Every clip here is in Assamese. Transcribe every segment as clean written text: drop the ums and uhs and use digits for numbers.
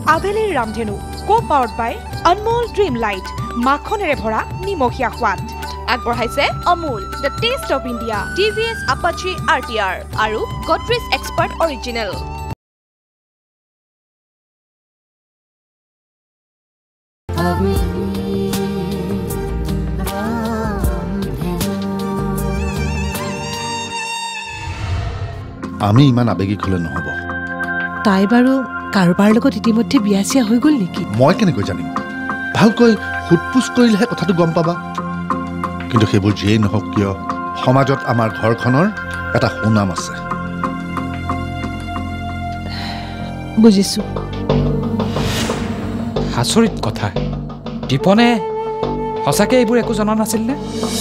আভেলিৰ ৰামধেনু co powered by Anmol dream light মাখনেৰে ভৰা নিমখীয়া সোৱাদ আগবঢ়াইছে Amul the taste of India TVS Apache RTR আৰু গডৰেজ এক্সপাৰ্ট অৰিজিনেল আমি ইমান আবেগিক হলে নহব তাই বাৰু কাৰোবাৰ লগত ইতিমধ্যে বিয়া চিয়া হৈ গ'ল নেকি মই কেনেকৈ জানিম ভালকৈ হুটপুছ কৰিলেহে কথাটো গম পাবা কিন্তু সেইবোৰ যিয়েই নহওক কিয় সমাজত আমাৰ ঘৰখনৰ এটা সুনাম আছে বুজিছো আচৰিত কথা দীপনে সঁচাকৈ এইবোৰ একো জনা নাছিল নে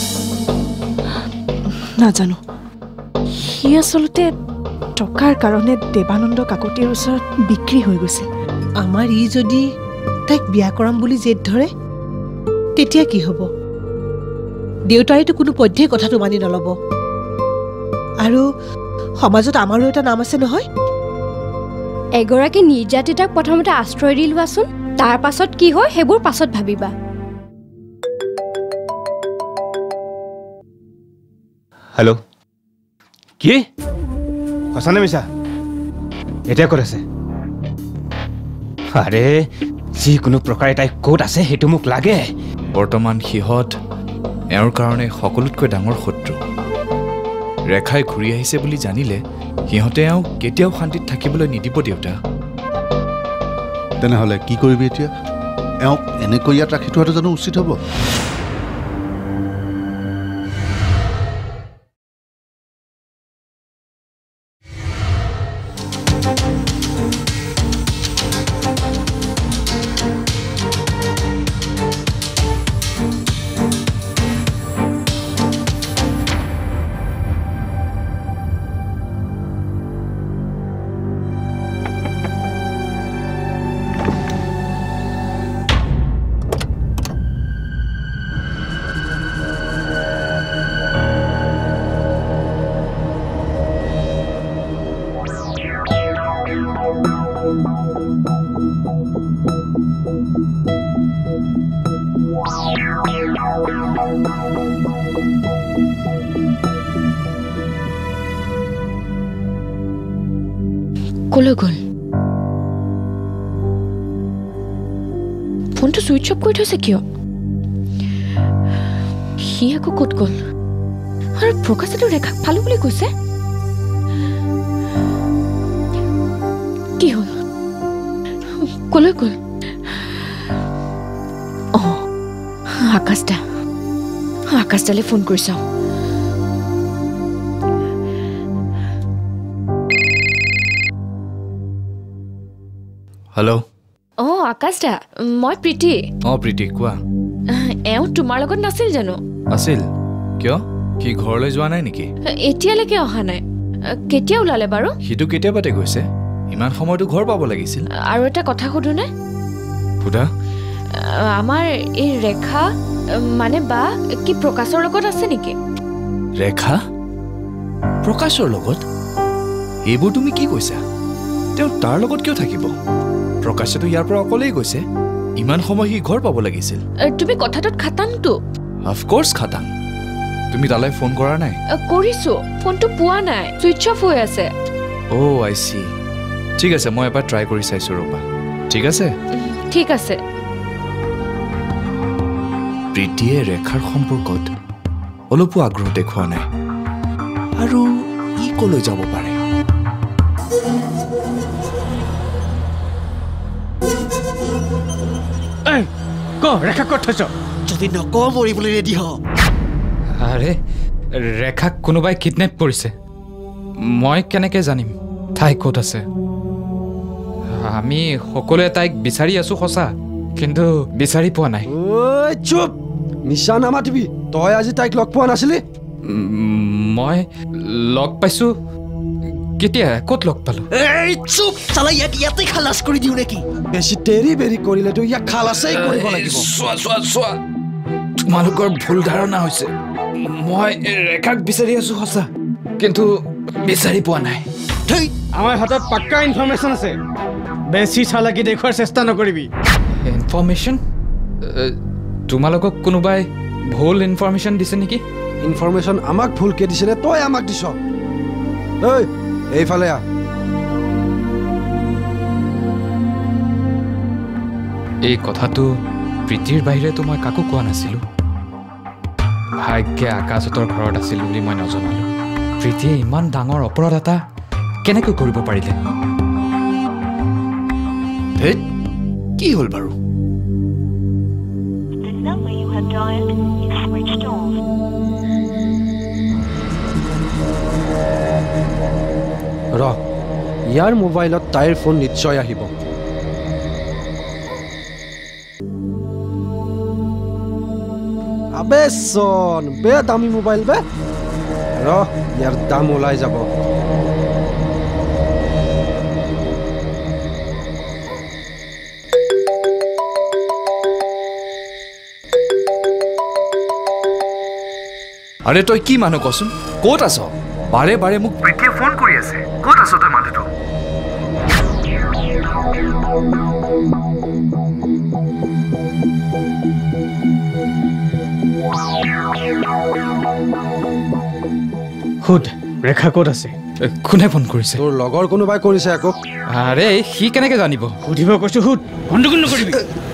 নাজানো সি আচলতে টকাৰ কাৰণে দেৱানন্দ কাকতিৰ ওচৰত বিক্ৰী হৈ গৈছিল আমাৰ ই যদি তাইক বিয়া কৰাম বুলি জেদ ধৰে তেতিয়া কি হ'ব দেউতাইতো কোনো পধ্যেই কথাটো মানি নল'ব আৰু সমাজত আমাৰো এটা নাম আছে নহয় এগৰাকী নিৰ্যাতিতাক প্ৰথমতে আশ্ৰয় দি লোৱাচোন তাৰ পাছত কি হয় সেইবোৰ পাছত ভাবিবা হেল্ল' কি সঁচানে মিছা এতিয়া ক'ত আছে আৰে যিকোনো প্ৰকাৰে তাই ক'ত আছে সেইটো মোক লাগে বৰ্তমান সিহঁত এওঁৰ কাৰণে সকলোতকৈ ডাঙৰ শত্ৰু ৰেখাই ঘূৰি আহিছে বুলি জানিলে সিহঁতে এওঁক কেতিয়াও শান্তিত থাকিবলৈ নিদিব দেউতা তেনেহ'লে কি কৰিবি এতিয়া এওঁক এনেকৈ ইয়াত ৰাখি থোৱাটো জানো উচিত হ'ব কলৈ গ'ল ফোনটো ছুইচ অফ কৰি থৈছে কিয় সি আকৌ ক'ত গ'ল আৰু প্ৰকাশেতো ৰেখাক পালো বুলি কৈছে কি হ'ল কলৈ গ'ল আকাশদালে ফোন কৰি চাওঁ হেল্ল' আকাশদা মই প্ৰীতি প্ৰীতি কোৱা এওঁ তোমাৰ লগত নাছিল জানো আছিল কিয় কি ঘৰলৈ যোৱা নাই নেকি এতিয়ালৈকে অহা নাই কেতিয়া ওলালে বাৰু সিটো কেতিয়াবাতে গৈছে ইমান সময়তো ঘৰ পাব লাগিছিল আৰু এটা কথা সুধোনে সুধা আমাৰ এই ৰেখা মানে বা কি প্ৰকাশৰ লগত আছে নেকি ৰেখা প্ৰকাশৰ লগত এইবোৰ তুমি কি কৈছা তেওঁ তাৰ লগত কিয় থাকিব প্ৰকাশেতো ইয়াৰ পৰা অকলেই গৈছে ইমান সময় সি ঘৰ পাব লাগিছিল তুমি কথাটোত খাটাংটো অফক'ৰ্ছ খাটাং তুমি তালৈ ফোন কৰা নাই কৰিছো ফোনটো পোৱা নাই ছুইচ অফ হৈ আছে আই চি ঠিক আছে মই এবাৰ ট্ৰাই কৰি চাইছো ৰ'বা ঠিক আছে ঠিক আছে প্ৰীতিয়ে ৰেখাৰ সম্পৰ্কত অলপো আগ্ৰহ দেখুওৱা নাই আৰু ই কলৈ যাব পাৰে ৰেখা ক'ত থৈছ যদি নকওঁ মৰিবলৈ ৰেডি হ আৰে ৰেখাক কোনোবাই কিডনেপ কৰিছে মই কেনেকৈ জানিম তাই ক'ত আছে আমি সকলোৱে তাইক বিচাৰি আছো সঁচা কিন্তু বিচাৰি পোৱা নাই চুপ মিছা নামাতিবি তই আজি তাইক লগ পোৱা নাছিলি মই লগ পাইছো কেতিয়া ক'ত লগ পালো চুপ চালা ইয়াতে খালাচ কৰি দিওঁ নেকি বেছি দেৰি বেৰি কৰিলেতো ইয়াক খালাচেই কৰিব লাগিব চোৱা তোমালোকৰ ভুল ধাৰণা হৈছে মই ৰেখাক বিচাৰি আছো সঁচা কিন্তু বিচাৰি পোৱা নাই আমাৰ হাতত পাক্কা ইনফৰমেশ্যন আছে বেছি চালাকি দেখুৱাৰ চেষ্টা নকৰিবি ইনফৰমেশ্যন তোমালোকক কোনোবাই ভুল ইনফৰমেশ্যন দিছে নেকি ইনফৰমেশ্যন আমাক ভুলকে দিছে নে তই আমাক দিছ ঐ এইফালে আহ এই কথাটো প্ৰীতিৰ বাহিৰেতো মই কাকো কোৱা নাছিলোঁ ভাগ্যে আকাশতৰ ঘৰত আছিল বুলি মই নজনালোঁ প্ৰীতিয়ে ইমান ডাঙৰ অপৰাধ এটা কেনেকৈ কৰিব পাৰিলে ধেত কি হ'ল বাৰু ৰ ইয়াৰ মোবাইলত তাইৰ ফোন নিশ্চয় আহিব আবে চন বে দামী মোবাইল বে ৰ ইয়াৰ দাম ওলাই যাব আৰে তই কি মানুহ কচোন ক'ত আছ বাৰে বাৰে মোক প্ৰীতিয়ে ফোন কৰি আছে ক'ত আছ তই মানুহটো সুধ ৰেখা ক'ত আছে কোনে ফোন কৰিছে তোৰ লগৰ কোনোবাই কৰিছে আকৌ আৰে সি কেনেকৈ জানিব সুধিব কৈছো সুধ গণ্ডগোল নকৰিবি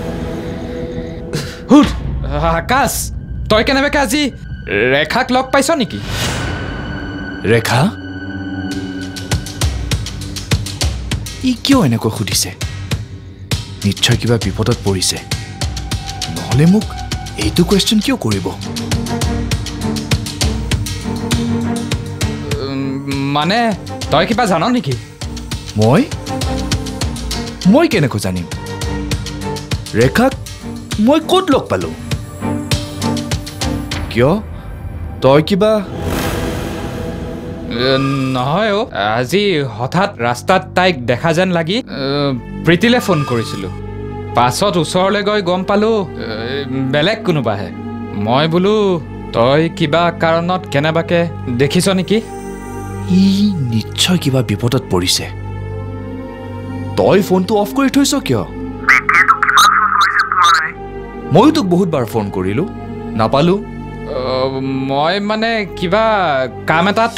সুধ আকাশ তই কেনেবাকৈ আজি ৰেখাক লগ পাইছ নেকি ৰেখা ই কিয় এনেকৈ সুধিছে নিশ্চয় কিবা বিপদত পৰিছে নহ'লে মোক এইটো কুৱেশ্যন কিয় কৰিব মানে তই কিবা জান নেকি মই কেনেকৈ জানিম ৰেখাক মই ক'ত লগ পালোঁ কিয় তই কিবা নহয় আজি হঠাৎ ৰাস্তাত তাইক দেখা যেন লাগি প্ৰীতিলৈ ফোন কৰিছিলোঁ পাছত ওচৰলৈ গৈ গম পালোঁ বেলেগ কোনোবাহে মই বোলো তই কিবা কাৰণত কেনেবাকৈ দেখিছ নেকি ই নিশ্চয় কিবা বিপদত পৰিছে তই ফোনটো অফ কৰি থৈছ কিয় ময়ো তোক বহুতবাৰ ফোন কৰিলোঁ নাপালোঁ মই মানে কিবা কাম এটাত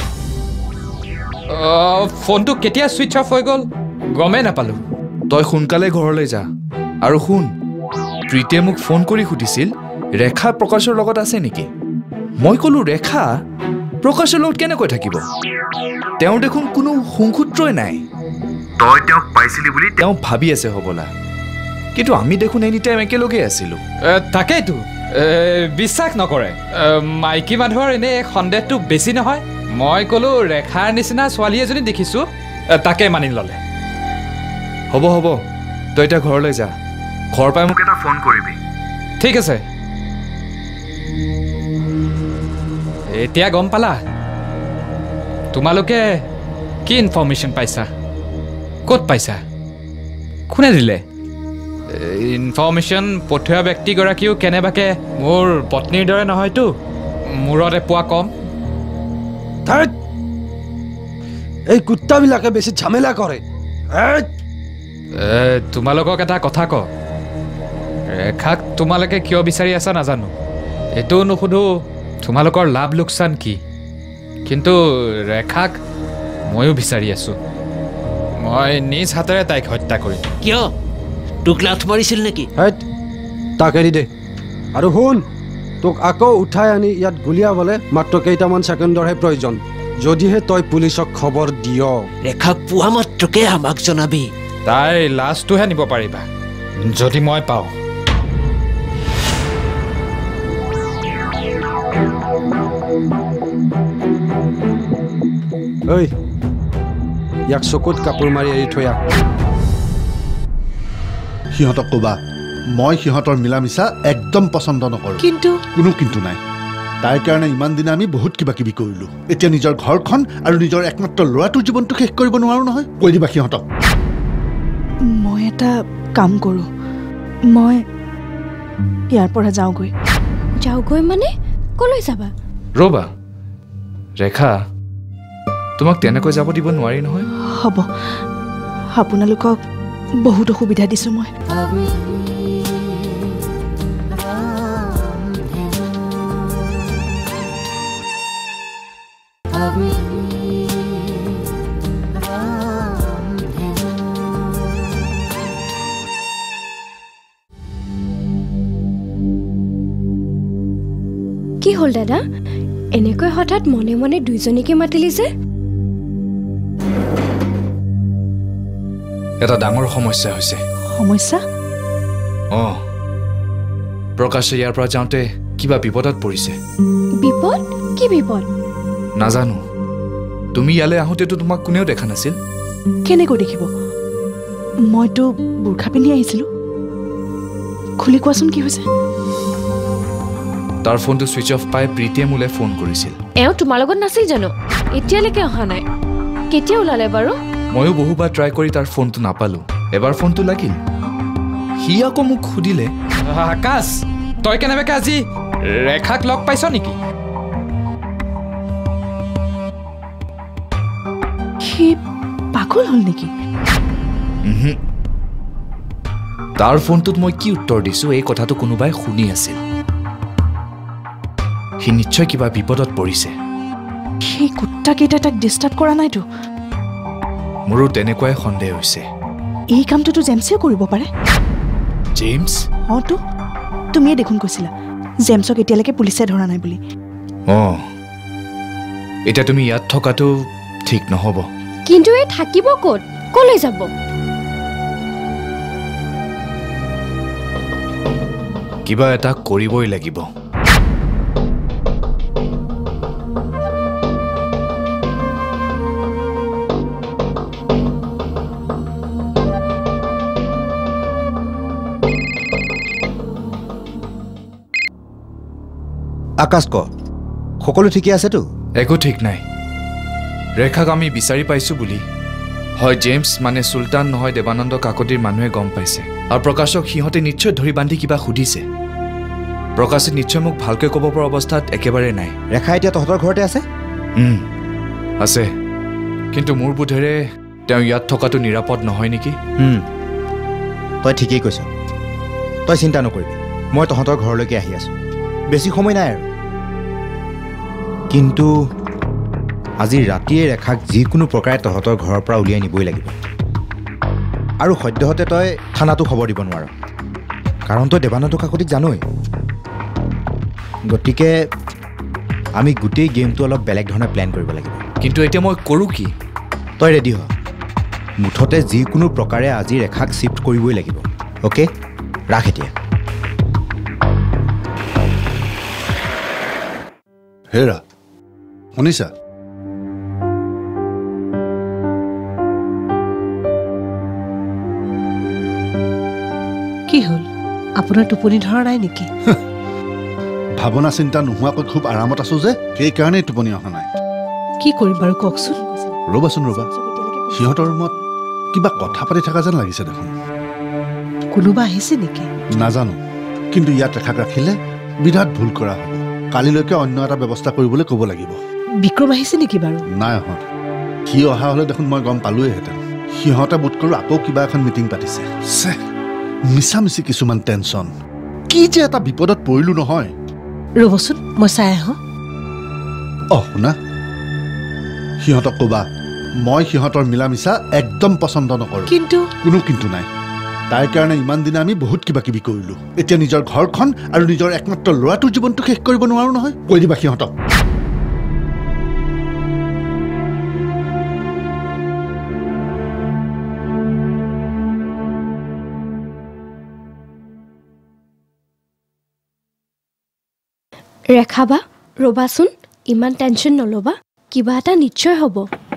ফোনটো কেতিয়া ছুইচ অফ হৈ গ'ল গমেই নাপালোঁ তই সোনকালে ঘৰলৈ যা আৰু শুন প্ৰীতিয়ে মোক ফোন কৰি সুধিছিল ৰেখা প্ৰকাশৰ লগত আছে নেকি মই ক'লোঁ ৰেখা প্ৰকাশৰ লগত কেনেকৈ থাকিব তেওঁ দেখোন কোনো সংসূত্ৰই নাই তই তেওঁক পাইছিলি বুলি তেওঁ ভাবি আছে হ'বলা কিন্তু আমি দেখোন এনি টাইম একেলগে আছিলোঁ তাকেইতো বিশ্বাস নকৰে মাইকী মানুহৰ এনেই সন্দেহটো বেছি নহয় মই ক'লোঁ ৰেখাৰ নিচিনা ছোৱালী এজনী দেখিছোঁ তাকে মানি ল'লে হ'ব তই এতিয়া ঘৰলৈ যা ঘৰ পাই মোক এটা ফোন কৰিবি ঠিক আছে এতিয়া গম পালা তোমালোকে কি ইনফৰমেশ্যন পাইছা ক'ত পাইছা কোনে দিলে ইনফৰমেশ্যন পঠোৱা ব্যক্তিগৰাকীও কেনেবাকৈ মোৰ পত্নীৰ দৰে নহয়তো মূৰত এপোৱা কম এই কুত্তাবিলাকে বেছি ঝামেলা কৰে তোমালোকক এটা কথা ক ৰেখাক তোমালোকে কিয় বিচাৰি আছা নাজানো এইটো নুসুধো তোমালোকৰ লাভ লোকচান কি কিন্তু ৰেখাক ময়ো বিচাৰি আছোঁ মই নিজ হাতেৰে তাইক হত্যা কৰিম কিয় তোক লাথ মাৰিছিল নেকি তাক এৰি দে আৰু শুন তোক আকৌ উঠাই আনি ইয়াত গুলিয়াবলৈ মাত্ৰ কেইটামান ছেকেণ্ডৰহে প্ৰয়োজন যদিহে তই পুলিচক খবৰ দিয় ৰেখাক পোৱা মাত্ৰকে আমাক জনাবি তাইৰ লাজটোহে নিব পাৰিবা যদি মই পাওঁ ঐ ইয়াক চকুত কাপোৰ মাৰি এৰি থৈ আহ সিহঁতক ক'বা মই সিহঁতৰ মিলা মিছা একদম পচন্দ নকৰোঁ কোনো কিন্তু নাই তাইৰ কাৰণে ইমান দিনে আমি বহুত কিবা কিবি কৰিলোঁ এতিয়া নিজৰ ঘৰখন আৰু নিজৰ একমাত্ৰ ল'ৰাটোৰ জীৱনটো শেষ কৰিব নোৱাৰোঁ নহয় কৈ দিবা সিহঁতক মই এটা কাম কৰোঁ মই ইয়াৰ পৰা যাওঁগৈ মানে ক'লৈ যাবা ৰ'বা ৰেখা তোমাক তেনেকৈ যাব দিব নোৱাৰি নহয় হ'ব আপোনালোকক বহুত অসুবিধা দিছোঁ মই। কি হ'ল দাদা, এনেকৈ হঠাৎ মনে মনে দুইজনীকে মাতিলি যে? এটা ডাঙৰ সমস্যা হৈছে। সমস্যা? প্ৰকাশে ইয়াৰ পৰা যাওঁতে কিবা বিপদত পৰিছে। বিপদ? কি বিপদ? নাজানো। তুমি ইয়ালৈ আহোঁতেতো তোমাক কোনেও দেখা নাছিল। কেনেকৈ দেখিব? মইতো বুৰ্খা পিন্ধি আহিছিলোঁ। খুলি কোৱাচোন কি হৈছে? তাৰ ফোনটো ছুইচ অফ পাই প্ৰীতিয়ে মোলৈ ফোন কৰিছিল। এওঁ তোমাৰ লগত নাছিল জানো? এতিয়ালৈকে অহা নাই। কেতিয়া ওলালে বাৰু? ময়ো বহুবাৰ ট্ৰাই কৰি তাৰ ফোনটো নাপালোঁ। এবাৰ ফোনটো লাগিল। সি আকৌ মোক সুধিলে, আকাশ, তই কেনেবাকৈ আজি ৰেখাক লগ পাইছ নেকি? সি পাগল হ'ল নেকি? তাৰ ফোনটোত মই কি উত্তৰ দিছোঁ এই কথাটো কোনোবাই শুনি আছিল। সি নিশ্চয় কিবা বিপদত পৰিছে। সেই কুত্তাকেইটা তাক ডিষ্টাৰ্ব কৰা নাইতো? মোৰো তেনেকুৱাই সন্দেহ হৈছে। এই কামটোতো জেমছেও কৰিব পাৰে। জেমছ? তো তুমিয়ে দেখোন কৈছিলা জেমছক এতিয়ালৈকে পুলিচে ধৰা নাই বুলি। এতিয়া তুমি ইয়াত থকাটো ঠিক নহ'ব। কিন্তু এই থাকিব ক'ত? ক'লৈ যাব? কিবা এটা কৰিবই লাগিব। আকাশ ক, সকলো ঠিকে আছেতো? একো ঠিক নাই। ৰেখাক আমি বিচাৰি পাইছোঁ বুলি হয় জেমছ মানে চুলতান নহয় দেৱানন্দ কাকতিৰ মানুহে গম পাইছে। আৰু প্ৰকাশক সিহঁতে নিশ্চয় ধৰি বান্ধি কিবা সুধিছে। প্ৰকাশে নিশ্চয় মোক ভালকৈ ক'ব পৰা অৱস্থাত একেবাৰে নাই। ৰেখা এতিয়া তহঁতৰ ঘৰতে আছে? আছে, কিন্তু মোৰ বোধেৰে তেওঁ ইয়াত থকাটো নিৰাপদ নহয় নেকি? তই ঠিকেই কৈছ। তই চিন্তা নকৰিবি, মই তহঁতৰ ঘৰলৈকে আহি আছোঁ। বেছি সময় নাই আৰু। কিন্তু আজি ৰাতিয়ে ৰেখাক যিকোনো প্ৰকাৰে তহঁতৰ ঘৰৰ পৰা উলিয়াই নিবই লাগিব। আৰু সদ্যহতে তই থানাটো খবৰ দিব নোৱাৰ, কাৰণ তই দেৱানন্দ কাকতিক জানই। গতিকে আমি গোটেই গেমটো অলপ বেলেগ ধৰণে প্লেন কৰিব লাগিব। কিন্তু এতিয়া মই কৰোঁ কি? তই ৰেডি হ। মুঠতে যিকোনো প্ৰকাৰে আজি ৰেখাক শ্বিফ্ট কৰিবই লাগিব। অ'কে, ৰাখ এতিয়া। হেৰা, শুনিছা? কি হ'ল? আপোনাৰ টোপনি ধৰা নাই নেকি? ভাৱনা চিন্তা নোহোৱাকৈ খুব আৰামত আছোঁ যে, সেইকাৰণেই টোপনি অহা নাই। কি কৰিম বাৰু কওকচোন? ৰ'বাচোন ৰ'বা, সিহঁতৰ ৰুমত কিবা কথা পাতি থকা যেন লাগিছে দেখোন। কোনোবা আহিছে নেকি? নাজানো, কিন্তু ইয়াত ৰেখাক ৰাখিলে বিৰাট ভুল কৰা হ'ব। কালিলৈকে অন্য এটা ব্যৱস্থা কৰিবলৈ ক'ব লাগিব। বিক্ৰম আহিছে নেকি বাৰু? নাই অহা। সি অহা হ'লে দেখোন মই গম পালোৱেহেঁতেন। সিহঁতে বোধ কৰোঁ আকৌ কিবা এখন মিটিং পাতিছে। মিছামিছি কিছুমান টেনচন। কি যে এটা বিপদত পৰিলোঁ নহয়। ৰ'বচোন, মই চাই আহোঁ। শুনা, সিহঁতক ক'বা মই সিহঁতৰ মিলা মিছা একদম পচন্দ নকৰোঁ। কিন্তু কোনো কিন্তু নাই। তাইৰ কাৰণে ইমান দিনে আমি বহুত কিবা কিবি কৰিলোঁ। এতিয়া নিজৰ ঘৰখন আৰু নিজৰ একমাত্ৰ ল'ৰাটোৰ জীৱনটো শেষ কৰিব নোৱাৰোঁ নহয়। কৈ দিবা সিহঁতক। ৰেখা বা ৰ'বাচোন, ইমান টেনশ্যন নল'বা, কিবা এটা নিশ্চয় হ'ব।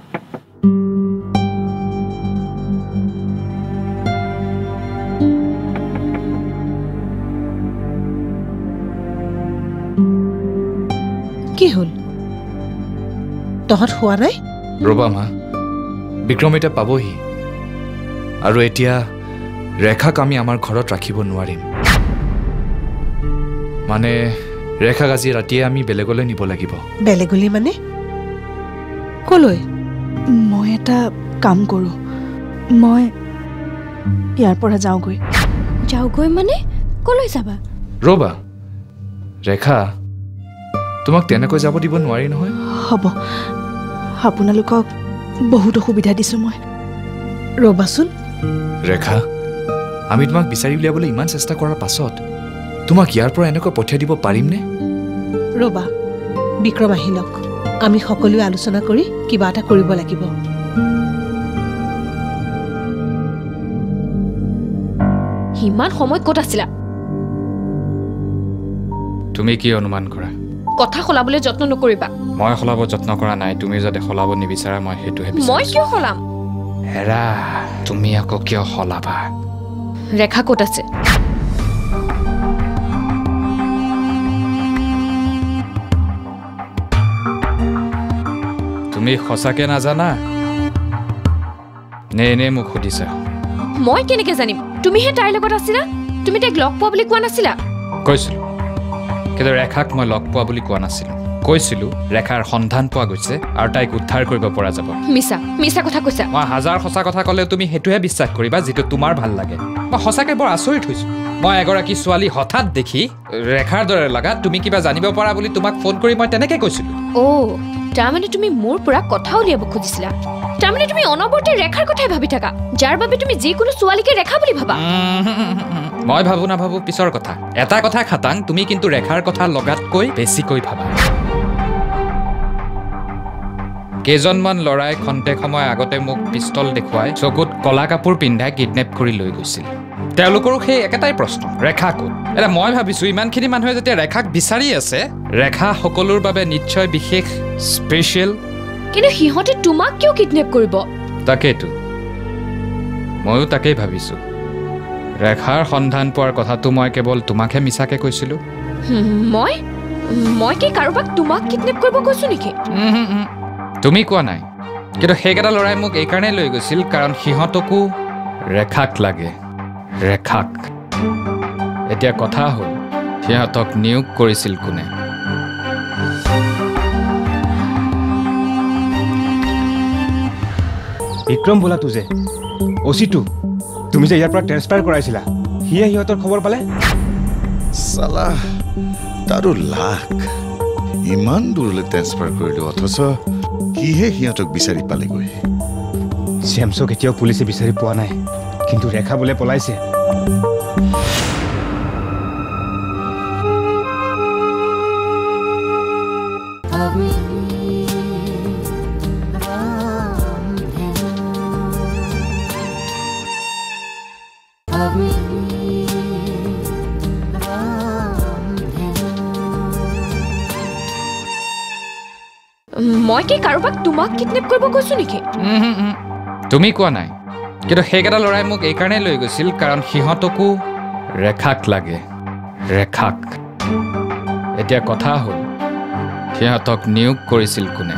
কি হ'ল? তহঁত হোৱা নাই? ৰ'বা মা, বিক্ৰম এতিয়া পাবহি। আৰু এতিয়া ৰেখাক আমি আমাৰ ঘৰত ৰাখিব নোৱাৰিম। মানে ৰেখাক আজি ৰাতিয়ে আমি বেলেগলৈ নিব লাগিব। বেলেগলৈ মানে? ক'লৈ? মই এটা কাম কৰোঁ, ইয়াৰ পৰা যাওঁগৈ যাওঁগৈ মানে কলৈ যাবা ৰ'বা ৰেখা তোমাক তেনেকৈ যাব দিব নোৱাৰি নহয় হ'ব আপোনালোকক বহুত অসুবিধা দিছোঁ মই ৰ'বাচোন ৰেখা আমি তোমাক বিচাৰি উলিয়াবলৈ ইমান চেষ্টা কৰাৰ পাছত তোমাক ইয়াৰ পৰা এনেকৈ পঠিয়াই দিব পাৰিমনে ৰ'বা বিক্ৰম আহিলক আমি সকলোৱে আলোচনা কৰি কিবা এটা কৰিব লাগিব ইমান সময় ক'ত আছিলা তুমি কি অনুমান কৰা কথা সলাবলৈ যত্ন নকৰিবা মই সলাব যত্ন কৰা নাই তুমি যদি সলাব নিবিচাৰা মই সেইটোহে বিচাৰিছো মই কিয় সলাম হেৰা তুমি আকৌ কিয় সলাবা ৰেখা ক'ত আছে তুমি সঁচাকে নাজানা নে এনে মোক সুধিছা মই কেনেকৈ জানিম তুমিহে তাইৰ লগত আছিলা তুমি তাইক লগ পোৱা বুলি কোৱা নাছিলা কৈছিলো কিন্তু ৰেখাক মই লগ পোৱা বুলি কোৱা নাছিলো কৈছিলো ৰেখাৰ সন্ধান পোৱা গৈছে আৰু তাইক উদ্ধাৰ কৰিব পৰা যাব মিছা কথা কৈছা মই হাজাৰ সঁচা কথা ক'লে তুমি সেইটোহে বিশ্বাস কৰিবা যিটো তোমাৰ ভাল লাগে মই সঁচাকে বৰ আচৰিত হৈছো মই এগৰাকী ছোৱালী হঠাৎ দেখি ৰেখাৰ দৰে লগা তুমি কিবা জানিব পাৰা বুলি তোমাক ফোন কৰি মই তেনেকৈ কৈছিলো তাৰমানে তুমি মোৰ পৰা কথা উলিয়াব খুজিছিলা তাৰমানে তুমি অনবৰতে ৰেখাৰ কথাই ভাবি থাকা যাৰ বাবে তুমি যিকোনো ছোৱালীকে ৰেখা বুলি ভাবা মই ভাবো নাভাবো পিছৰ কথা এটা কথা খাটাং তুমি কিন্তু ৰেখাৰ কথা লগাতকৈ বেছিকৈ ভাবা কেইজনমান ল'ৰাই খন্তেক সময় আগতে মোক পিষ্টল দেখুৱাই চকুত কলা কাপোৰ পিন্ধাই কিডনেপ কৰি লৈ গৈছিল তেওঁলোকৰো সেই একেটাই প্ৰশ্ন ৰেখা ক'ত এতিয়া মই ভাবিছোঁ ইমানখিনি মানুহে যেতিয়া ৰেখাক বিচাৰি আছে ৰেখা সকলোৰ বাবে নিশ্চয় বিশেষ স্পেচিয়েল কিন্তু সিহঁতে তোমাক কিয় কিডনেপ কৰিব তাকেইতো ময়ো তাকেই ভাবিছোঁ ৰেখাৰ সন্ধান পোৱাৰ কথাটো মই কেৱল তোমাকহে মিছাকে কৈছিলোঁ মই কি কাৰোবাক তোমাক কিডনেপ কৰিব কৈছোঁ নেকি তুমি কোৱা নাই কিন্তু সেইকেইটা ল'ৰাই মোক এইকাৰণে লৈ গৈছিল কাৰণ সিহঁতকো ৰেখাক লাগে ৰেখাক এতিয়া কথা হ'ল সিহঁতক নিয়োগ কৰিছিল কোনে বিক্ৰম বোলাটো যে অচিটো তুমি যে ইয়াৰ পৰা ট্ৰেন্সফাৰ কৰাইছিলা সিয়ে সিহঁতৰ খবৰ পালে চালা তাৰো লাখ ইমান দূৰলৈ ট্ৰেন্সফাৰ কৰিলো অথচ কিহে সিহঁতক বিচাৰি পালেগৈ জেমছক এতিয়াও পুলিচে বিচাৰি পোৱা নাই কিন্তু ৰেখা বোলে পলাইছে মই কি কাৰোবাক তোমাক কিডনেপ কৰিব কৈছোঁ নেকি তুমি কোৱা নাই কিন্তু সেইকেইটা ল'ৰাই মোক এইকাৰণে লৈ গৈছিল কাৰণ সিহঁতকো ৰেখাক লাগে ৰেখাক এতিয়া কথা হ'ল সিহঁতক নিয়োগ কৰিছিল কোনে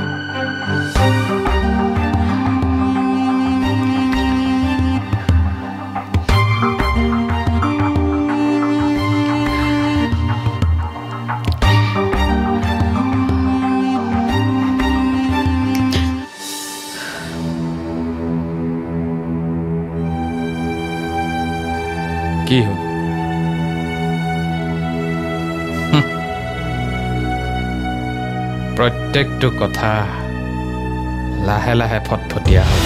কি হ'ল প্ৰত্যেকটো কথা লাহে লাহে ফটফটীয়া হ'ল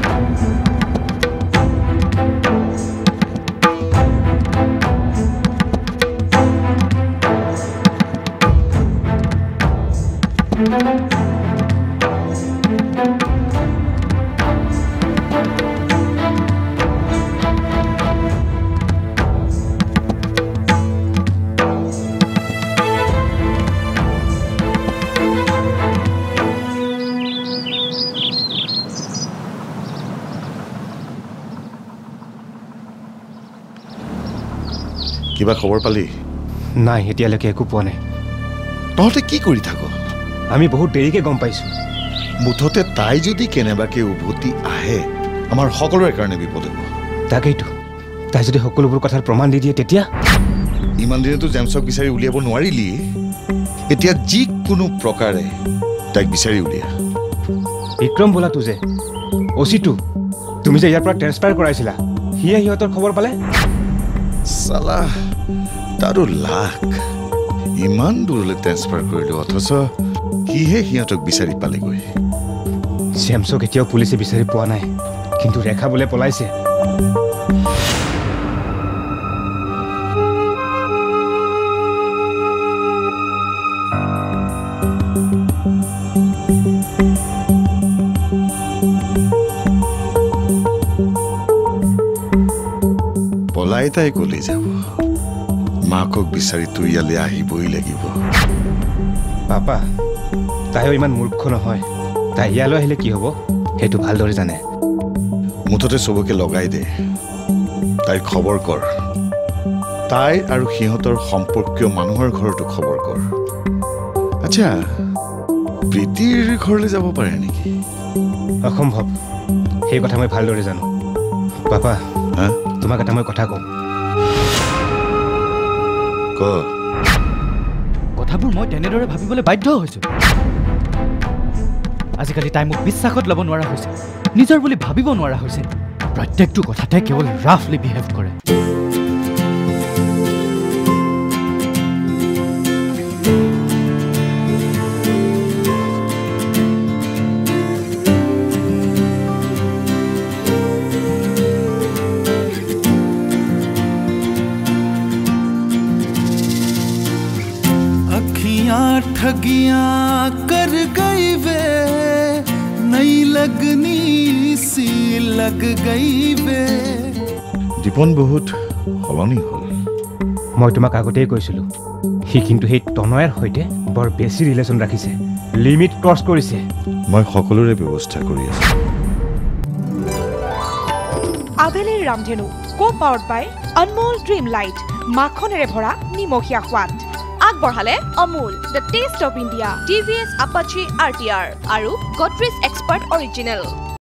কিবা খবৰ পালি নাই এতিয়ালৈকে একো পোৱা নাই তহঁতে কি কৰি থাক আমি বহুত দেৰিকে গম পাইছোঁ মুঠতে তাই যদি কেনেবাকে উভতি আহে আমাৰ সকলোৰে কাৰণে বিপদ হ'ব তাকেইতো তাই যদি সকলোবোৰ কথাৰ প্ৰমাণ দি দিয়ে তেতিয়া ইমান দিনেতো জেমছক বিচাৰি উলিয়াব নোৱাৰিলি এতিয়া যিকোনো প্ৰকাৰে তাইক বিচাৰি উলিয়া বিক্ৰম বোলাটো যে অচিটো তুমি যে ইয়াৰ পৰা ট্ৰেন্সফাৰ কৰাইছিলা সিয়ে সিহঁতৰ খবৰ পালে চালা তাৰো লাখ ইমান দূৰলৈ ট্ৰেন্সফাৰ কৰিলো অথচ কিহে সিহঁতক বিচাৰি পালেগৈ জেমছক এতিয়াও পুলিচে বিচাৰি পোৱা নাই কিন্তু ৰেখা বোলে পলাইছে পলাই তাই কলি যাব মাকক বিচাৰি তোৰ ইয়ালৈ আহিবই লাগিব পাপা তাইও ইমান মূৰ্খ নহয় তাই ইয়ালৈ আহিলে কি হ'ব সেইটো ভালদৰে জানে মুঠতে চবকে লগাই দে তাইৰ খবৰ কৰ তাই আৰু সিহঁতৰ সম্পৰ্কীয় মানুহৰ ঘৰতো খবৰ কৰ আচ্ছা প্ৰীতিৰ ঘৰলৈ যাব পাৰে নেকি অসম্ভৱ সেই কথা মই ভালদৰে জানো পাপা তোমাক এটা মই কথা কওঁ কথাবোৰ মই তেনেদৰে ভাবিবলৈ বাধ্য হৈছোঁ আজিকালি তাই মোক বিশ্বাসত ল'ব নোৱাৰা হৈছে নিজৰ বুলি ভাবিব নোৱাৰা হৈছে প্ৰত্যেকটো কথাতে কেৱল ৰাফলি বিহেভ কৰে ठगियां कर गई वे नई लगनी सी लग गई वे দীপন বহুত সলনি হ'ল মই তোমাক আগতেই কৈছিলোঁ সি কিন্তু সেই তনয়াৰ সৈতে বৰ বেছি ৰিলেশ্যন ৰাখিছে লিমিট ক্ৰছ কৰিছে মই সকলোৰে ব্যৱস্থা কৰি আছোঁ আবেলিৰ ৰামধেনু co powered by Anmol dream light মাখনেৰে ভৰা নিমখীয়া সোৱাদ আগবঢ়ালে Amul the taste of India TVS Apache RTR আৰু গডৰেজ এক্সপাৰ্ট অৰিজিনেল